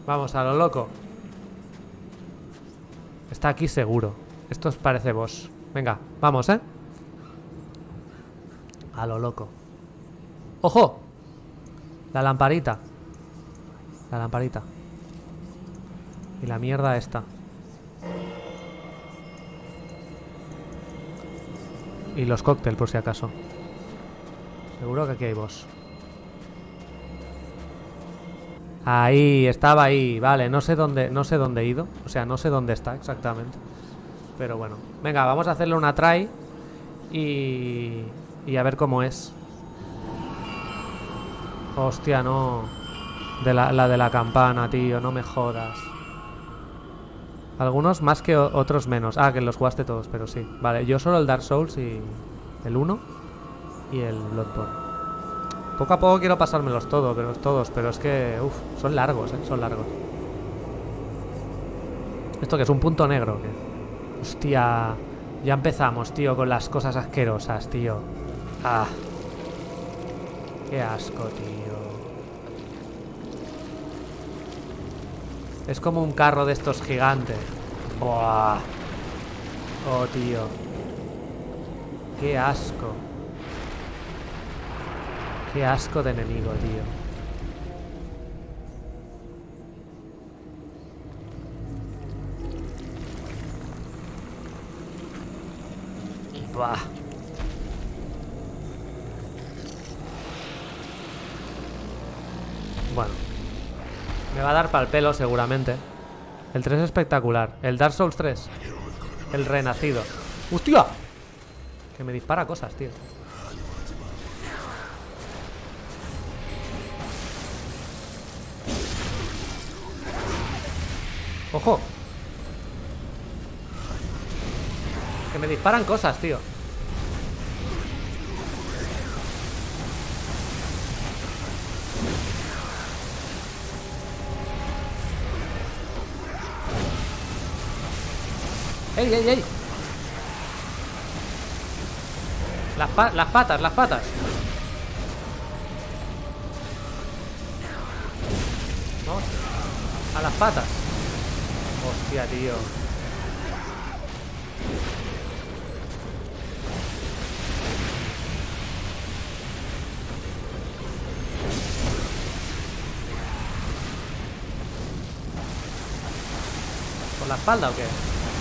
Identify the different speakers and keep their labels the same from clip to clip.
Speaker 1: Vamos, a lo loco. Está aquí seguro. Esto os parece boss. Venga, vamos, ¿eh? A lo loco. ¡Ojo! La lamparita. La lamparita. Y la mierda esta. Y los cócteles, por si acaso. Seguro que aquí hay boss. Ahí, estaba ahí. Vale, no sé dónde he ido. O sea, no sé dónde está exactamente. Pero bueno. Venga, vamos a hacerle una try. Y a ver cómo es. Hostia, no. La de la campana, tío. No me jodas. Algunos más que otros menos. Ah, que los jugaste todos, pero sí. Vale, yo solo el Dark Souls y el 1 y el Bloodborne. Poco a poco quiero pasármelos todos, pero es que... Uf, son largos, son largos. ¿Esto qué es? ¿Un punto negro o qué? Hostia, ya empezamos, tío, con las cosas asquerosas, tío. Ah. Qué asco, tío. Es como un carro de estos gigantes. Buah. Oh, tío. Qué asco. Qué asco de enemigo, tío. Buah. Bueno. Me va a dar pa'l pelo seguramente. El 3 es espectacular. El Dark Souls 3. El renacido. ¡Hostia! Que me dispara cosas, tío. ¡Ojo! Que me disparan cosas, tío. ¡Ey, ey, ey! Las patas, las patas. Vamos. A las patas. Hostia, tío. ¿Por la espalda o qué?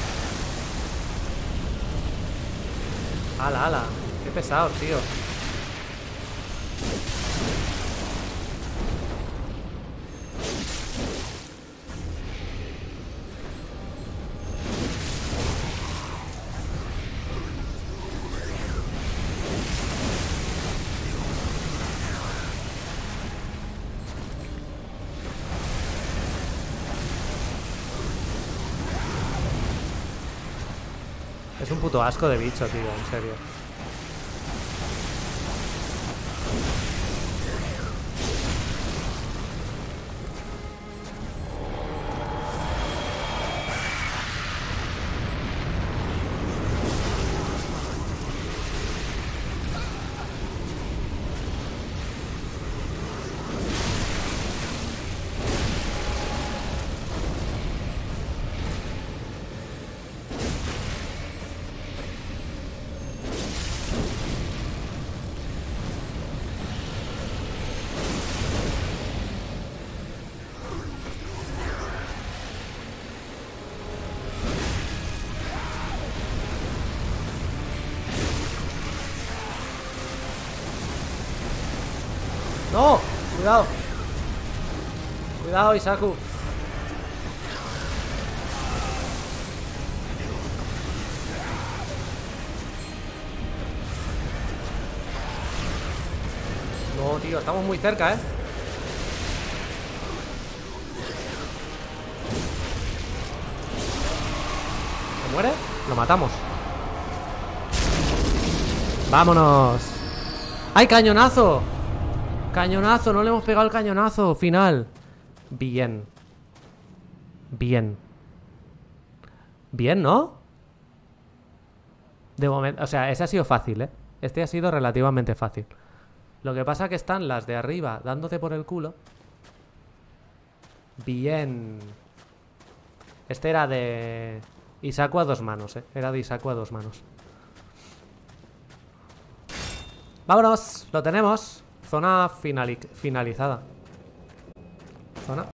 Speaker 1: Ala, ala. Qué pesado, tío. Es un puto asco de bicho, tío, en serio. ¡No! Cuidado. Cuidado, Isaku. No, tío, estamos muy cerca, ¿eh? ¿Se muere? Lo matamos. ¡Vámonos! ¡Ay, cañonazo! Cañonazo, no le hemos pegado el cañonazo final. Bien. Bien. Bien, ¿no? De momento, o sea, ese ha sido fácil, ¿eh? Este ha sido relativamente fácil. Lo que pasa que están las de arriba dándote por el culo. Bien. Este era de Isaku a 2 manos, Era de Isaku a 2 manos. ¡Vámonos! Lo tenemos. Zona finalizada. Zona